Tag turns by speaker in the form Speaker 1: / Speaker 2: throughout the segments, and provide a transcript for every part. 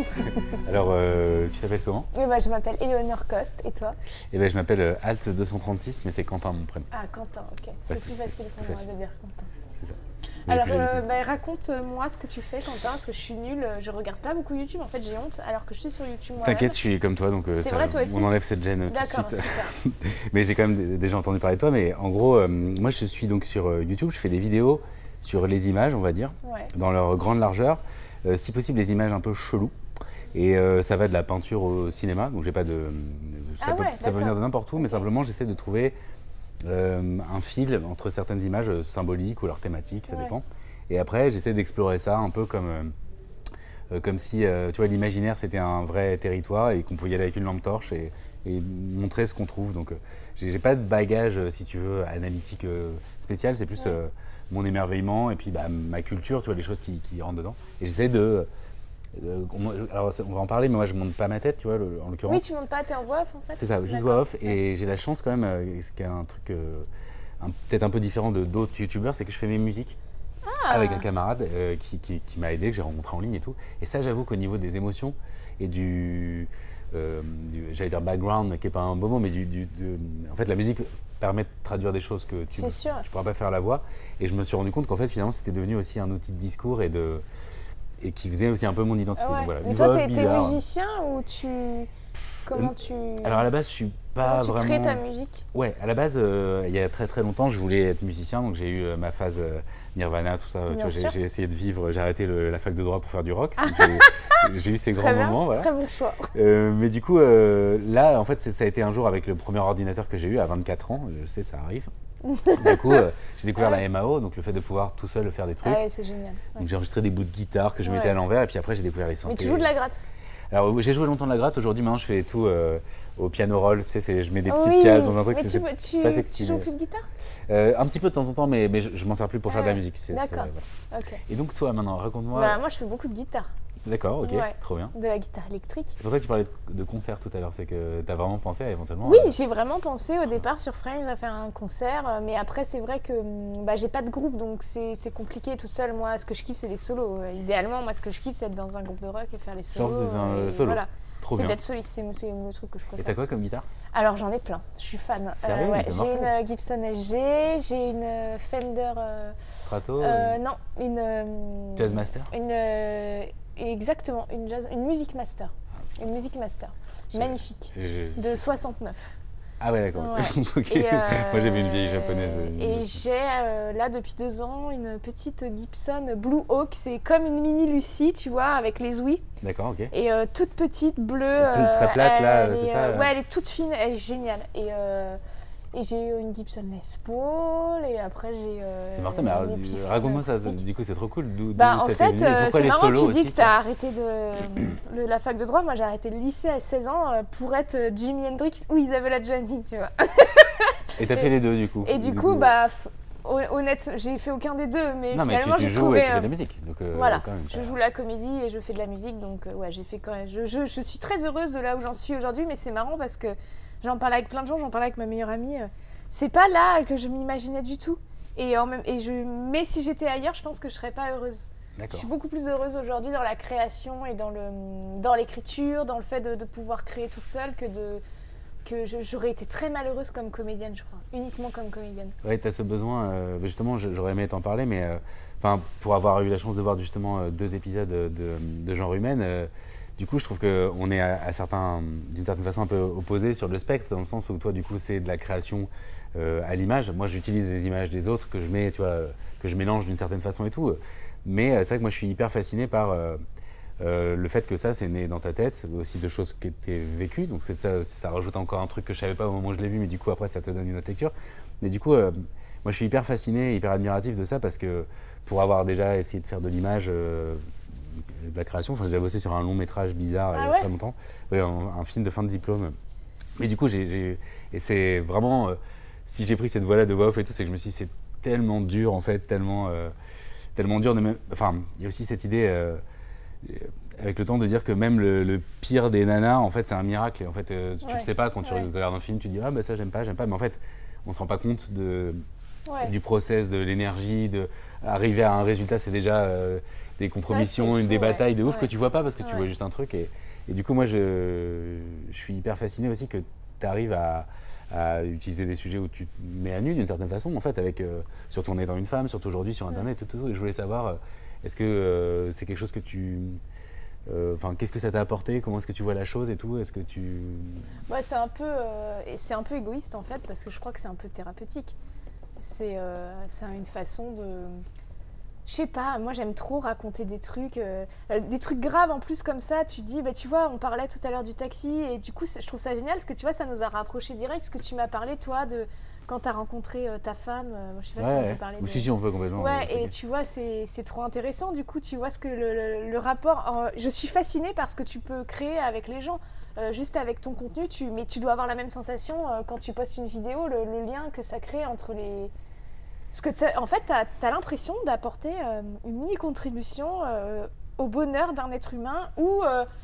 Speaker 1: Alors, tu t'appelles comment?
Speaker 2: Je m'appelle Éléonore Coste, et toi?
Speaker 1: Eh ben, je m'appelle Alt236, mais c'est Quentin mon prénom.
Speaker 2: Ah, Quentin, ok. C'est plus facile pour moi de dire Quentin.
Speaker 1: C'est ça.
Speaker 2: Alors, raconte-moi ce que tu fais, Quentin, parce que je suis nulle. Je regarde pas beaucoup YouTube, en fait, j'ai honte, alors que je suis sur YouTube moi-même.
Speaker 1: T'inquiète, je suis comme toi, donc
Speaker 2: c'est vrai, toi aussi.
Speaker 1: on enlève cette gêne
Speaker 2: D'accord,
Speaker 1: tout de suite.
Speaker 2: super.
Speaker 1: Mais j'ai quand même déjà entendu parler de toi, mais en gros, moi je suis donc sur YouTube, je fais des vidéos sur les images, on va dire, dans leur grande largeur, si possible les images un peu cheloues. Et ça va de la peinture au cinéma, donc j'ai pas de... Ça peut venir de n'importe où, mais simplement j'essaie de trouver un fil entre certaines images symboliques ou leur thématique, ça dépend. Et après j'essaie d'explorer ça un peu comme si tu vois, l'imaginaire c'était un vrai territoire et qu'on pouvait y aller avec une lampe torche et montrer ce qu'on trouve. Donc j'ai pas de bagage, si tu veux, analytique spécial, c'est plus mon émerveillement et puis ma culture, tu vois, les choses qui rentrent dedans. Et j'essaie de... alors on va en parler, mais moi je monte pas ma tête, tu vois, en l'occurrence.
Speaker 2: Oui, tu montes pas, t'es en voix off en fait.
Speaker 1: C'est ça, juste voix off. Et j'ai la chance quand même, ce qui est un truc peut-être un peu différent de d'autres youtubeurs, c'est que je fais mes musiques avec un camarade qui m'a aidé, que j'ai rencontré en ligne et tout. Et ça, j'avoue qu'au niveau des émotions et j'allais dire background, qui est pas un beau mot, mais en fait la musique permet de traduire des choses que tu ne pourras pas faire à la voix. Et je me suis rendu compte qu'en fait finalement c'était devenu aussi un outil de discours et qui faisait aussi un peu mon identité.
Speaker 2: Ouais.
Speaker 1: Donc, voilà,
Speaker 2: mais toi, t'es musicien ou comment tu...
Speaker 1: Alors à la base, je suis pas vraiment...
Speaker 2: Tu crées ta musique?
Speaker 1: Ouais, à la base, il y a très très longtemps, je voulais être musicien, donc j'ai eu ma phase Nirvana, tout ça. J'ai essayé de vivre, j'ai arrêté la fac de droit pour faire du rock. J'ai eu ces grands moments. Voilà.
Speaker 2: Très bon choix.
Speaker 1: Mais du coup, là, en fait, ça a été un jour avec le premier ordinateur que j'ai eu à 24 ans, je sais, ça arrive. Du coup, j'ai découvert la MAO, donc le fait de pouvoir tout seul faire des trucs.
Speaker 2: Ah ouais, c'est génial.
Speaker 1: Donc j'ai enregistré des bouts de guitare que je mettais à l'envers, et puis après j'ai découvert les synthés.
Speaker 2: Mais tu joues de la gratte?
Speaker 1: Alors j'ai joué longtemps de la gratte, aujourd'hui maintenant je fais tout au piano roll, tu sais, je mets des petites cases dans un truc, c'est pas sexy.
Speaker 2: Tu joues plus de guitare?
Speaker 1: Un petit peu de temps en temps, mais je m'en sers plus pour faire de la musique.
Speaker 2: D'accord.
Speaker 1: Okay. Et donc toi maintenant, raconte-moi.
Speaker 2: Moi je fais beaucoup de guitare.
Speaker 1: D'accord, ok, trop bien.
Speaker 2: De la guitare électrique.
Speaker 1: C'est pour ça que tu parlais de concert tout à l'heure, c'est que tu as vraiment pensé à éventuellement...
Speaker 2: Oui, j'ai vraiment pensé au départ sur Frames à faire un concert, mais après c'est vrai que j'ai pas de groupe, donc c'est compliqué toute seule. Moi, ce que je kiffe, c'est les solos. Idéalement, moi, ce que je kiffe, c'est être dans un groupe de rock et faire les solos.
Speaker 1: Genre, c'est un solo. Voilà.
Speaker 2: C'est d'être soliste, c'est le truc que je préfère.
Speaker 1: Et t'as quoi comme guitare?
Speaker 2: Alors j'en ai plein, je suis fan.
Speaker 1: Sérieux?
Speaker 2: J'ai une Gibson SG, j'ai une Fender...
Speaker 1: Strato?
Speaker 2: Non, une...
Speaker 1: Jazzmaster?
Speaker 2: Exactement, une Music Master. Une Music Master, magnifique, de 69.
Speaker 1: Ah ouais, d'accord.
Speaker 2: Ouais.
Speaker 1: Okay. Moi j'avais une vieille japonaise.
Speaker 2: Et j'ai là depuis 2 ans une petite Gibson Blue Hawk, c'est comme une mini Lucie, tu vois, avec les ouïes.
Speaker 1: D'accord, ok.
Speaker 2: Et toute petite, bleue.
Speaker 1: Très plate là, c'est ça
Speaker 2: Ouais, elle est toute fine, elle est géniale. Et j'ai eu une Gibson Les Paul, et après j'ai...
Speaker 1: c'est mortel, mais raconte-moi ça, du coup c'est trop cool.
Speaker 2: En fait, c'est marrant, tu dis que tu as arrêté la fac de droit. Moi j'ai arrêté le lycée à 16 ans pour être Jimi Hendrix ou Isabella Gianni, tu vois.
Speaker 1: Et t'as fait les deux du coup?
Speaker 2: Et du coup, honnête, j'ai fait aucun des deux, mais finalement j'ai trouvé...
Speaker 1: Tu joues et tu fais de la musique. Donc,
Speaker 2: voilà, je joue la comédie et je fais de la musique, donc ouais, j'ai fait quand même... Je suis très heureuse de là où j'en suis aujourd'hui, mais c'est marrant parce que j'en parlais avec plein de gens, j'en parlais avec ma meilleure amie. C'est pas là que je m'imaginais du tout. Mais si j'étais ailleurs, je pense que je serais pas heureuse. Je suis beaucoup plus heureuse aujourd'hui dans la création et dans l'écriture, dans le fait de pouvoir créer toute seule que j'aurais été très malheureuse comme comédienne, je crois, uniquement comme comédienne.
Speaker 1: Ouais, tu as ce besoin, justement, j'aurais aimé t'en parler, mais pour avoir eu la chance de voir justement 2 épisodes de Genre Humaine, du coup, je trouve qu'on est d'une certaine façon un peu opposés sur le spectre, dans le sens où toi, du coup, c'est de la création à l'image. Moi, j'utilise les images des autres que je mets, tu vois, que je mélange d'une certaine façon et tout. Mais c'est vrai que moi, je suis hyper fasciné par le fait que ça, c'est né dans ta tête, aussi de choses qui étaient vécues. Donc ça rajoute encore un truc que je savais pas au moment où je l'ai vu, mais du coup, après, ça te donne une autre lecture. Mais du coup, moi, je suis hyper fasciné, hyper admiratif de ça, parce que pour avoir déjà essayé de faire de l'image... de la création, j'ai déjà bossé sur un long métrage bizarre il y a très longtemps, un film de fin de diplôme. Mais du coup, et c'est vraiment, si j'ai pris cette voie-là de voix off et tout, c'est que je me suis dit c'est tellement dur en fait, tellement dur de même. Enfin, il y a aussi cette idée avec le temps de dire que même le pire des nanas, en fait, c'est un miracle. Et en fait, tu ne sais pas quand tu regardes un film, tu te dis ah bah ça j'aime pas, mais en fait, on se rend pas compte de du process, de l'énergie, d'arriver à un résultat, c'est déjà des compromissions, des batailles de ouf que tu vois pas parce que tu vois juste un truc. Et du coup, moi, je suis hyper fasciné aussi que tu arrives à utiliser des sujets où tu te mets à nu d'une certaine façon, en fait, avec surtout en étant une femme, surtout aujourd'hui sur Internet, tout. Et je voulais savoir, est-ce que c'est quelque chose que tu... qu'est-ce que ça t'a apporté? Comment est-ce que tu vois la chose et tout? Est-ce que tu...
Speaker 2: Ouais, c'est un peu égoïste en fait, parce que je crois que c'est un peu thérapeutique. C'est une façon de... Je sais pas, moi j'aime trop raconter des trucs graves en plus comme ça. Tu te dis, bah tu vois, on parlait tout à l'heure du taxi et du coup je trouve ça génial parce que tu vois, ça nous a rapprochés direct. Ce que tu m'as parlé toi de quand tu as rencontré ta femme, je sais pas si on peut parler de...
Speaker 1: Si, on peut complètement.
Speaker 2: Ouais, et tu vois, c'est trop intéressant du coup, tu vois ce que le rapport... je suis fascinée par ce que tu peux créer avec les gens. Juste avec ton contenu, mais tu dois avoir la même sensation quand tu postes une vidéo, le lien que ça crée entre les... En fait, tu as l'impression d'apporter une mini-contribution au bonheur d'un être humain ou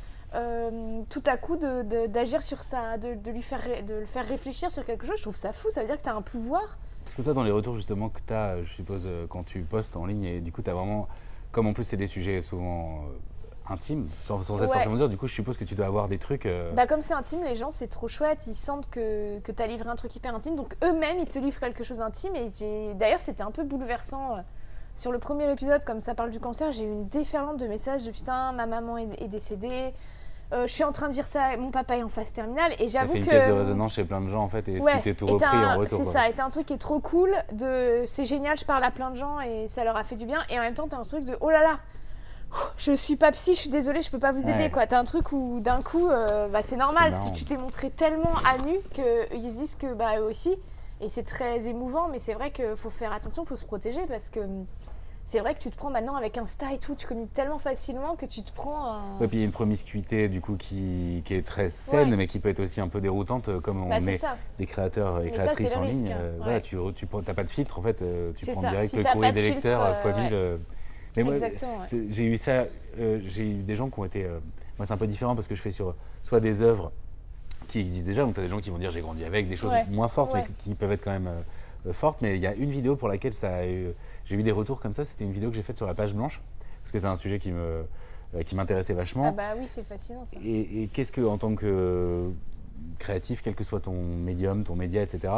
Speaker 2: tout à coup d'agir sur ça, de le faire réfléchir sur quelque chose. Je trouve ça fou, ça veut dire que tu as un pouvoir.
Speaker 1: Parce que toi, dans les retours justement que tu as, je suppose, quand tu postes en ligne, et du coup, tu as vraiment, comme en plus c'est des sujets souvent intimes, sans être forcément dire, du coup, je suppose que tu dois avoir des trucs...
Speaker 2: Bah, comme c'est intime, les gens, c'est trop chouette, ils sentent que tu as livré un truc hyper intime, donc eux-mêmes, ils te livrent quelque chose d'intime. Et d'ailleurs, c'était un peu bouleversant. Sur le premier épisode, comme ça parle du cancer, j'ai eu une déferlante de messages de putain, ma maman est décédée. Je suis en train de vivre ça, mon papa est en phase terminale et j'avoue que...
Speaker 1: Ça fait une caisse de résonance chez plein de gens en fait et tu t'es tout repris en retour.
Speaker 2: C'est ça, et t'as un truc qui est trop cool, c'est génial, je parle à plein de gens et ça leur a fait du bien. Et en même temps, t'as un truc de oh là là, je suis pas psy, je suis désolée, je peux pas vous aider quoi. T'as un truc où d'un coup, c'est normal, tu t'es montré tellement à nu qu'ils se disent que bah eux aussi. Et c'est très émouvant, mais c'est vrai qu'il faut faire attention, il faut se protéger parce que... C'est vrai que tu te prends maintenant avec Insta et tout, tu communiques tellement facilement que tu te prends un...
Speaker 1: Ouais, puis il y a une promiscuité du coup qui est très saine, mais qui peut être aussi un peu déroutante, comme on met des créateurs et créatrices en ligne. Voilà, tu n'as pas de filtre en fait, tu prends direct le courrier des lecteurs fois 1000. Mais moi, j'ai eu ça, j'ai eu des gens qui ont été... moi c'est un peu différent parce que je fais sur soit des œuvres qui existent déjà, donc tu as des gens qui vont dire j'ai grandi avec, des choses moins fortes mais qui peuvent être quand même... forte, mais il y a une vidéo pour laquelle j'ai eu des retours comme ça. C'était une vidéo que j'ai faite sur la page blanche parce que c'est un sujet qui m'intéressait vachement.
Speaker 2: Ah bah oui, c'est fascinant ça.
Speaker 1: Et qu'est-ce que, en tant que créatif, quel que soit ton médium, ton média, etc.,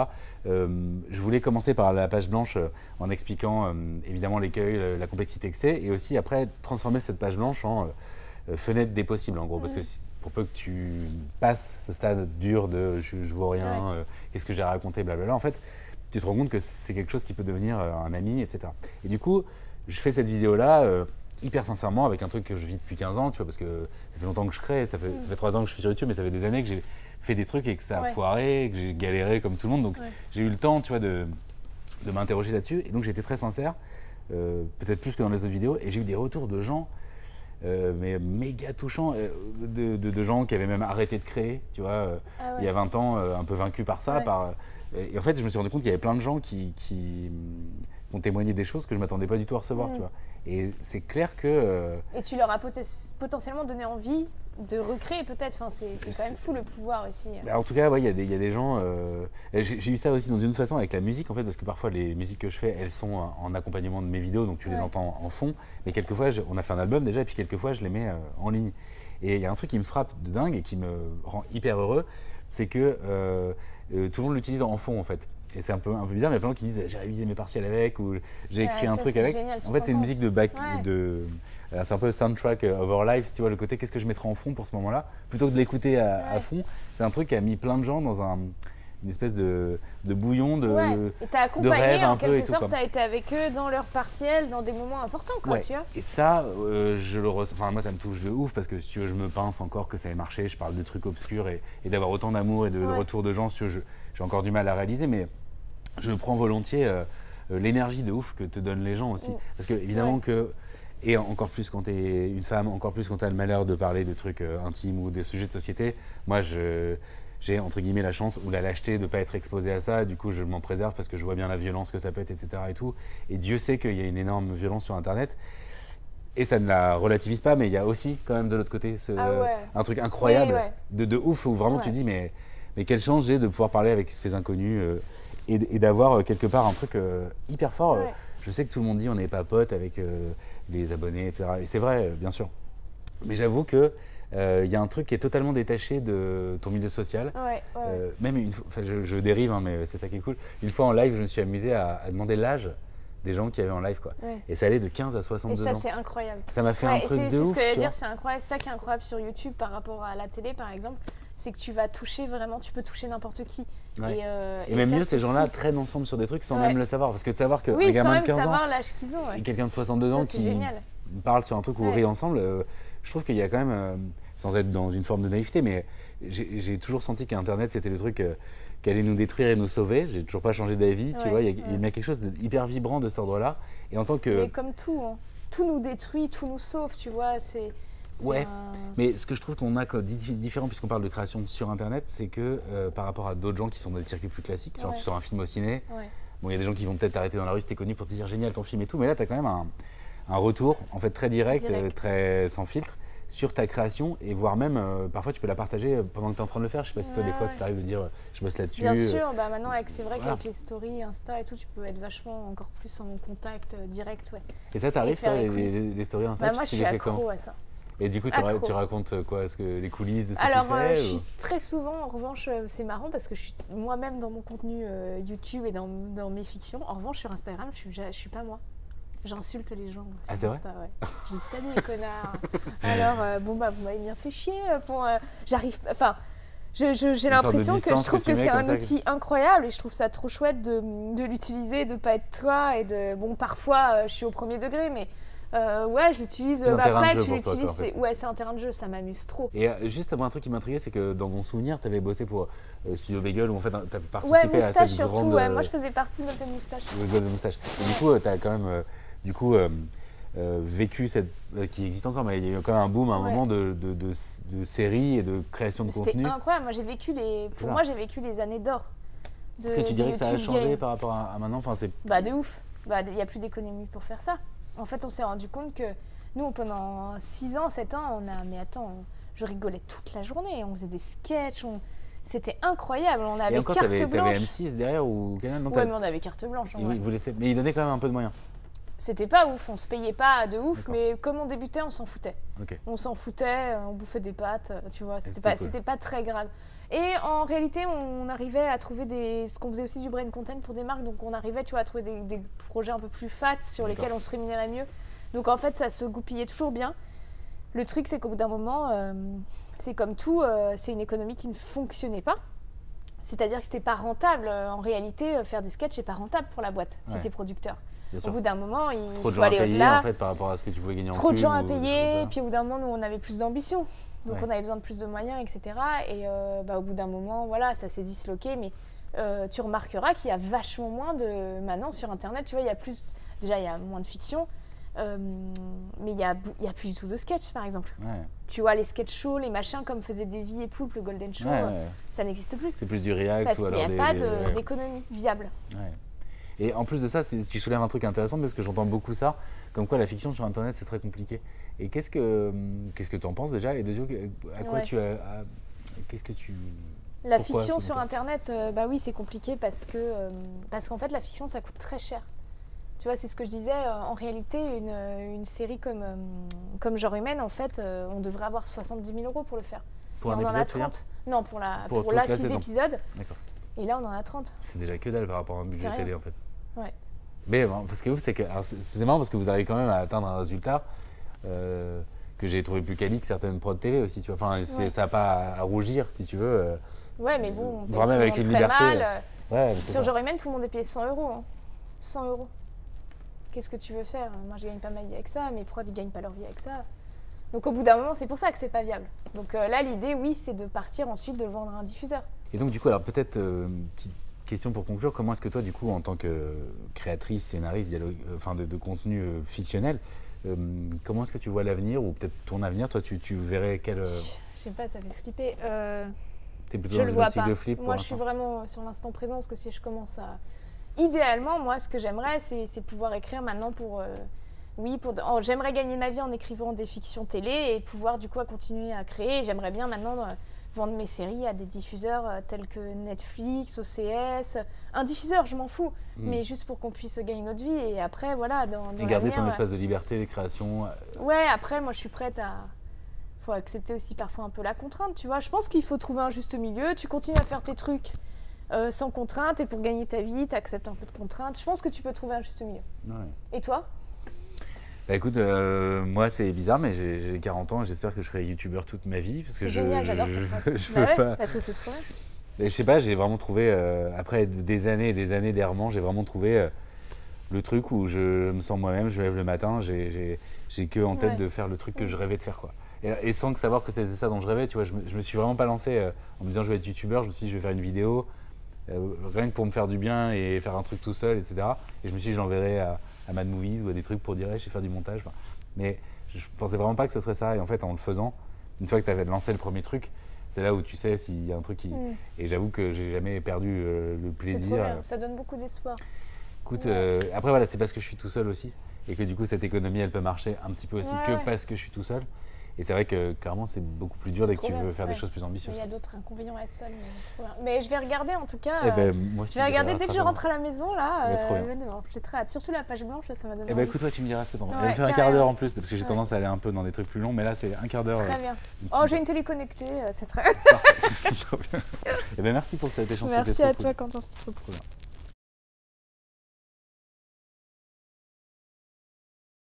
Speaker 1: je voulais commencer par la page blanche en expliquant évidemment l'écueil, la complexité que c'est, et aussi après transformer cette page blanche en fenêtre des possibles en gros, parce que pour peu que tu passes ce stade dur de je vaux rien, qu'est-ce que j'ai raconté, blablabla, en fait tu te rends compte que c'est quelque chose qui peut devenir un ami, etc. Et du coup, je fais cette vidéo-là hyper sincèrement avec un truc que je vis depuis 15 ans, tu vois, parce que ça fait longtemps que je crée, ça fait 3 ans que je suis sur YouTube, mais ça fait des années que j'ai fait des trucs et que ça a foiré, que j'ai galéré comme tout le monde. Donc j'ai eu le temps, tu vois, de m'interroger là-dessus. Et donc j'étais très sincère, peut-être plus que dans les autres vidéos, et j'ai eu des retours de gens, mais méga touchants, de gens qui avaient même arrêté de créer, tu vois, il y a 20 ans, un peu vaincus par ça, et en fait, je me suis rendu compte qu'il y avait plein de gens qui ont témoigné des choses que je ne m'attendais pas du tout à recevoir, tu vois. Et c'est clair que...
Speaker 2: Et tu leur as potentiellement donné envie de recréer peut-être, enfin, c'est quand même fou le pouvoir aussi.
Speaker 1: Bah, en tout cas, il y a des gens... j'ai eu ça aussi dans une façon avec la musique, en fait, parce que parfois les musiques que je fais, elles sont en accompagnement de mes vidéos, donc tu les entends en fond. Mais quelquefois, on a fait un album déjà, et puis quelquefois, je les mets en ligne. Et il y a un truc qui me frappe de dingue et qui me rend hyper heureux, c'est que tout le monde l'utilise en fond en fait. Et c'est un peu bizarre, mais il y a plein de gens qui disent j'ai révisé mes partiels avec ou j'ai écrit un truc avec.
Speaker 2: Génial,
Speaker 1: en fait, c'est une musique c'est un peu soundtrack of our lives, tu vois, le côté qu'est-ce que je mettrais en fond pour ce moment-là, plutôt que de l'écouter à fond. C'est un truc qui a mis plein de gens dans une espèce de bouillon de
Speaker 2: et t'as accompagné
Speaker 1: de rêve
Speaker 2: en
Speaker 1: un peu
Speaker 2: quelque
Speaker 1: et tout.
Speaker 2: Sorte, t'as été avec eux dans leur partiel, dans des moments importants, quoi, tu vois.
Speaker 1: Et ça, je le ressens. Enfin, moi, ça me touche de ouf parce que si tu veux, je me pince encore que ça ait marché. Je parle de trucs obscurs et d'avoir autant d'amour et de retour de gens. Si j'ai encore du mal à réaliser, mais je prends volontiers l'énergie de ouf que te donnent les gens aussi. Parce que évidemment que, et encore plus quand tu es une femme, encore plus quand tu as le malheur de parler de trucs intimes ou de sujets de société, moi j'ai entre guillemets la chance ou la lâcheté de ne pas être exposé à ça. Du coup, je m'en préserve parce que je vois bien la violence que ça peut être, etc. Et tout. Et Dieu sait qu'il y a une énorme violence sur Internet. Et ça ne la relativise pas, mais il y a aussi quand même de l'autre côté un truc incroyable de ouf où vraiment tu dis mais quelle chance j'ai de pouvoir parler avec ces inconnus et d'avoir quelque part un truc hyper fort.
Speaker 2: Ouais.
Speaker 1: Je sais que tout le monde dit on n'est pas potes avec les abonnés, etc. Et c'est vrai, bien sûr. Mais j'avoue que y a un truc qui est totalement détaché de ton milieu social. Même une fois, je dérive, hein, mais c'est ça qui est cool. Une fois en live, je me suis amusé à demander l'âge des gens qui avaient en live, quoi. Et ça allait de 15 à 62 ans.
Speaker 2: Et ça, c'est incroyable.
Speaker 1: Ça m'a fait un truc de ouf.
Speaker 2: C'est ce que j'allais dire, c'est incroyable. C'est ça qui est incroyable sur YouTube par rapport à la télé, par exemple. C'est que tu vas toucher vraiment, tu peux toucher n'importe qui.
Speaker 1: Et même
Speaker 2: ça,
Speaker 1: mieux, ces gens-là traînent ensemble sur des trucs sans même le savoir. Parce que de savoir qu'un
Speaker 2: gamin
Speaker 1: de 15 ans
Speaker 2: savoir l'âge qu'ils ont,
Speaker 1: et quelqu'un de 62 ans qui parle sur un truc ou rit ensemble, je trouve qu'il y a quand même, sans être dans une forme de naïveté, mais j'ai toujours senti qu'Internet, c'était le truc qui allait nous détruire et nous sauver. J'ai toujours pas changé d'avis, tu vois. Il y a quelque chose d'hyper vibrant de cet ordre-là. Et en tant que...
Speaker 2: Mais comme tout, hein. Tout nous détruit, tout nous sauve, tu vois.
Speaker 1: Mais ce que je trouve qu'on a différent, puisqu'on parle de création sur Internet, c'est que par rapport à d'autres gens qui sont dans des circuits plus classiques, genre tu sors un film au ciné, bon, il y a des gens qui vont peut-être t'arrêter dans la rue si t'es connu pour te dire génial ton film et tout, mais là tu as quand même un retour en fait très direct. Très sans filtre sur ta création, et voire même parfois tu peux la partager pendant que tu es en train de le faire. Je sais pas si toi des fois ça t'arrive de dire je bosse là-dessus.
Speaker 2: Bien sûr, maintenant c'est vrai qu'avec les stories, Insta et tout, tu peux être vachement encore plus en contact direct.
Speaker 1: Et ça t'arrive toi les stories Insta?
Speaker 2: Moi je suis accro à ça.
Speaker 1: Et du coup, tu racontes quoi? Les coulisses de ce que tu fais?
Speaker 2: Alors, je suis très souvent, en revanche, c'est marrant parce que je suis moi-même dans mon contenu YouTube et dans mes fictions. En revanche, sur Instagram, je suis pas moi. J'insulte les gens sur Insta, Je dis salut les connards. Alors, vous m'avez bien fait chier pour... j'arrive... Enfin, j'ai l'impression que je trouve que c'est un outil incroyable et je trouve ça trop chouette de l'utiliser, de pas être toi et de... Bon, parfois, je suis au premier degré, mais... je l'utilise. Après, tu l'utilises. C'est un terrain de jeu, ça m'amuse trop.
Speaker 1: Et juste un truc qui m'intriguait, c'est que dans mon souvenir, tu avais bossé pour Studio Bagel, où en fait, tu as participé à cette
Speaker 2: surtout,
Speaker 1: grande.
Speaker 2: Moi, je faisais partie de Golden Moustache.
Speaker 1: Golden Moustache. Et du coup, tu as quand même vécu cette. Qui existe encore, mais il y a eu quand même un boom à un moment de séries et de création de contenu.
Speaker 2: C'était incroyable. Moi, j'ai vécu les années d'or.
Speaker 1: Est-ce que tu dirais que ça a changé par rapport à maintenant?
Speaker 2: De ouf. Il n'y a plus d'économie pour faire ça. En fait, on s'est rendu compte que nous, pendant 6 ans, 7 ans, je rigolais toute la journée. On faisait des sketchs, c'était incroyable. On avait carte blanche.
Speaker 1: T'avais M6 derrière ou Canal?
Speaker 2: Ouais, mais on avait carte blanche.
Speaker 1: Mais ils donnaient quand même un peu de moyens.
Speaker 2: C'était pas ouf, on se payait pas de ouf, mais comme on débutait, on s'en foutait. On s'en foutait, on bouffait des pâtes, tu vois, c'était pas très grave. Et en réalité, on arrivait à trouver ce qu'on faisait aussi du brain content pour des marques, donc on arrivait, tu vois, à trouver des projets un peu plus fat sur lesquels on se rémunérait mieux. Donc en fait, ça se goupillait toujours bien. Le truc, c'est qu'au bout d'un moment, c'est comme tout, c'est une économie qui ne fonctionnait pas. C'est-à-dire que c'était pas rentable. En réalité, faire des sketchs, c'est pas rentable pour la boîte si t'es producteur. Au bout d'un moment, il faut aller au-delà.
Speaker 1: En fait, par rapport à ce que tu pouvais gagner en
Speaker 2: trop de gens à payer, puis au bout d'un moment, nous, on avait plus d'ambition. Donc on avait besoin de plus de moyens, etc. Et au bout d'un moment, voilà, ça s'est disloqué. Mais tu remarqueras qu'il y a vachement moins de... Maintenant, sur Internet, tu vois, il y a plus... Déjà, il y a moins de fiction. Mais il y a plus du tout de sketch, par exemple. Tu vois, les sketch shows, les machins comme faisait Davy et Poulpe, le Golden Show, ça n'existe plus.
Speaker 1: C'est plus du react.
Speaker 2: Parce qu'il n'y a pas d'économie viable.
Speaker 1: Et en plus de ça, tu soulèves un truc intéressant parce que j'entends beaucoup ça, comme quoi la fiction sur Internet, c'est très compliqué. Et qu'est-ce que tu en penses déjà? Et de à quoi qu'est-ce que tu...
Speaker 2: La fiction sur Internet, oui, c'est compliqué parce qu'en fait, la fiction, ça coûte très cher. Tu vois, c'est ce que je disais. En réalité, une série comme Genre Humaine, en fait, on devrait avoir 70 000 € pour le faire.
Speaker 1: Pour un épisode, en a 30.
Speaker 2: Non, pour 6 épisodes.
Speaker 1: D'accord.
Speaker 2: Et là, on en a 30.
Speaker 1: C'est déjà que dalle par rapport à un budget télé, en fait.
Speaker 2: Ouais.
Speaker 1: Mais bon, ce qui est ouf, c'est que c'est marrant parce que vous arrivez quand même à atteindre un résultat que j'ai trouvé plus quali que certaines prods télé aussi. Tu vois. Enfin, ça n'a pas à rougir, si tu veux.
Speaker 2: Ouais, mais bon, on
Speaker 1: vraiment avec une liberté.
Speaker 2: Sur Genre Humaine, tout le monde est payé 100 €. Hein. 100 €. Qu'est-ce que tu veux faire? Moi, je gagne pas ma vie avec ça. Mes prods, ils gagnent pas leur vie avec ça. Donc, au bout d'un moment, c'est pour ça que c'est pas viable. Donc là, l'idée, oui, c'est de partir ensuite de le vendre à un diffuseur.
Speaker 1: Et donc, du coup, alors peut-être une petite question pour conclure. Comment est-ce que toi, du coup, en tant que créatrice, scénariste, de contenu fictionnel, comment est-ce que tu vois l'avenir ou peut-être ton avenir? Toi, tu verrais quel...
Speaker 2: Je sais pas, ça fait flipper.
Speaker 1: T'es plutôt dans une optique de flip?
Speaker 2: Moi, je suis vraiment sur l'instant présent parce que si je commence à... Idéalement, moi, ce que j'aimerais, c'est pouvoir écrire maintenant pour... j'aimerais gagner ma vie en écrivant des fictions télé et pouvoir, du coup, continuer à créer. J'aimerais bien maintenant vendre mes séries à des diffuseurs tels que Netflix, OCS. Un diffuseur, je m'en fous, mais juste pour qu'on puisse gagner notre vie. Et après, voilà, dans
Speaker 1: et garder ton espace de liberté, de création.
Speaker 2: Ouais, après, moi, je suis prête à... faut accepter aussi parfois un peu la contrainte, tu vois. Je pense qu'il faut trouver un juste milieu. Tu continues à faire tes trucs sans contrainte, et pour gagner ta vie, tu acceptes un peu de contrainte. Je pense que tu peux trouver un juste milieu.
Speaker 1: Ouais.
Speaker 2: Et toi ?
Speaker 1: Bah écoute, moi c'est bizarre, mais j'ai 40 ans et j'espère que je serai youtubeur toute ma vie. Parce que
Speaker 2: c'est génial, j'adore cette phrase.
Speaker 1: Je veux pas...
Speaker 2: Parce que c'est trop bien.
Speaker 1: Et je sais pas, j'ai vraiment trouvé, après des années et des années d'errement, j'ai vraiment trouvé le truc où je me sens moi-même, je me lève le matin, j'ai que en tête de faire le truc que je rêvais de faire, quoi. Et sans savoir que c'était ça dont je rêvais, tu vois, je me suis vraiment pas lancé en me disant je vais être youtubeur, je me suis dit je vais faire une vidéo, rien que pour me faire du bien et faire un truc tout seul, etc. Et je me suis dit je l'enverrai à Mad Movies ou à des trucs pour dire hey, je sais faire du montage. Enfin, mais je pensais vraiment pas que ce serait ça. Et en fait, en le faisant, une fois que tu avais lancé le premier truc, c'est là où tu sais s'il y a un truc qui... Et j'avoue que j'ai jamais perdu le plaisir.
Speaker 2: C'est trop bien, ça donne beaucoup d'espoir.
Speaker 1: Écoute, après voilà, c'est parce que je suis tout seul aussi. Et que du coup, cette économie, elle peut marcher un petit peu aussi que parce que je suis tout seul. Et c'est vrai que clairement, c'est beaucoup plus dur dès que tu veux faire des choses plus ambitieuses.
Speaker 2: Il y a d'autres inconvénients à être seul, mais c'est trop bien. Mais je vais regarder en tout cas.
Speaker 1: Moi aussi,
Speaker 2: je vais regarder dès que je rentre à la maison là.
Speaker 1: J'ai
Speaker 2: très hâte. Surtout la page blanche, ça m'a donné.
Speaker 1: Écoute, toi, tu me diras, c'est bon. Elle fait un quart d'heure en plus, parce que j'ai tendance à aller un peu dans des trucs plus longs, mais là, c'est un quart d'heure.
Speaker 2: Très bien. Oh, j'ai une télé connectée, c'est très.
Speaker 1: Trop bien. Merci pour cet échange.
Speaker 2: Merci à toi, Quentin, c'était trop
Speaker 1: bien.